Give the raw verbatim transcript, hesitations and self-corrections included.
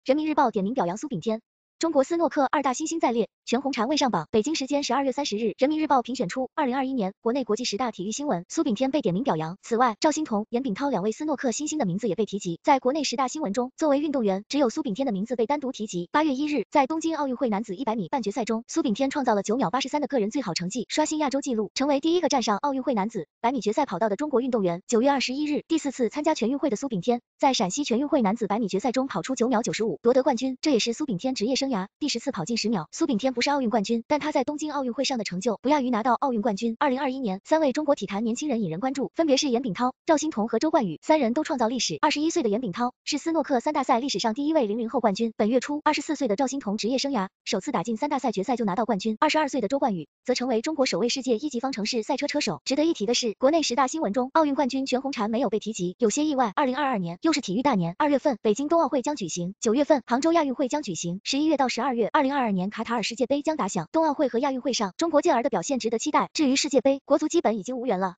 人民日报点名表扬苏炳添。中国斯诺克二大新星在列，全红婵未上榜。北京时间十二月三十日，人民日报评选出二零二一年国内国际十大体育新闻，苏炳添被点名表扬。此外，赵欣彤、严炳涛两位斯诺克新星的名字也被提及。在国内十大新闻中，作为运动员，只有苏炳添的名字被单独提及。八月一日，在东京奥运会男子一百米半决赛中，苏炳添创造了九秒八十三的个人最好成绩，刷新亚洲纪录，成为第一个站上奥运会男子百米决赛跑道的中国运动员。九月二十一日，第四次参加全运会的苏炳添，在陕西全运会男子百米决赛中跑出九秒九十五，夺得冠军，这也是苏炳添职业生涯第十次跑进十秒。苏炳添不是奥运冠军，但他在东京奥运会上的成就不亚于拿到奥运冠军。二零二一年，三位中国体坛年轻人引人关注，分别是严炳涛、赵欣彤和周冠宇，三人都创造历史。二十一岁的严炳涛是斯诺克三大赛历史上第一位零零后冠军。本月初，二十四岁的赵欣彤职业生涯首次打进三大赛决赛就拿到冠军。二十二岁的周冠宇则成为中国首位世界一级方程式赛车车手。值得一提的是，国内十大新闻中，奥运冠军全红婵没有被提及，有些意外。二零二二年又是体育大年，二月份北京冬奥会将举行，九月份杭州亚运会将举行，十一月到十二月，二零二二年卡塔尔世界杯将打响。冬奥会和亚运会上，中国健儿的表现值得期待。至于世界杯，国足基本已经无缘了。